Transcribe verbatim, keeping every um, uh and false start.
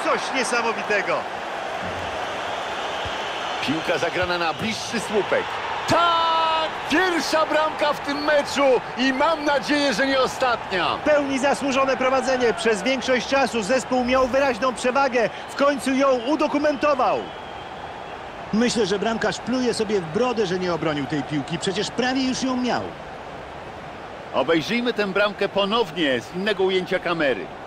Coś niesamowitego. Piłka zagrana na bliższy słupek. Tak! Pierwsza bramka w tym meczu i mam nadzieję, że nie ostatnia. W pełni zasłużone prowadzenie. Przez większość czasu zespół miał wyraźną przewagę. W końcu ją udokumentował. Myślę, że bramkarz pluje sobie w brodę, że nie obronił tej piłki. Przecież prawie już ją miał. Obejrzyjmy tę bramkę ponownie z innego ujęcia kamery.